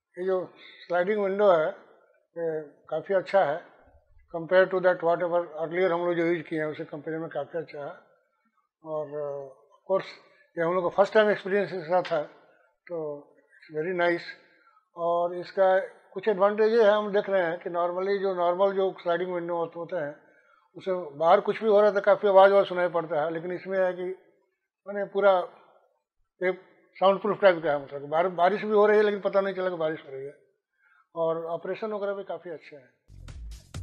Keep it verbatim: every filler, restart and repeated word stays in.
ये जो sliding window है ये काफ़ी अच्छा है compare to that whatever earlier हम लोग जो यूज किए हैं उससे कंपेरिजन में काफ़ी अच्छा है। और ऑफ कोर्स ये हम लोग का फर्स्ट टाइम एक्सपीरियंस इसका था, तो इट्स वेरी नाइस। और इसका कुछ एडवांटेज ये है, हम देख रहे हैं कि नॉर्मली जो नॉर्मल जो स्लाइडिंग विंडो होते हैं उससे बाहर कुछ भी हो रहा था काफ़ी आवाज़ आवाज़ सुनाई पड़ता है, लेकिन इसमें है कि मैंने पूरा एक साउंड प्रूफ टाइप का है, मतलब बार बारिश भी हो रही है लेकिन पता नहीं चला कि बारिश हो रही है। और ऑपरेशन वगैरह भी काफ़ी अच्छे हैं।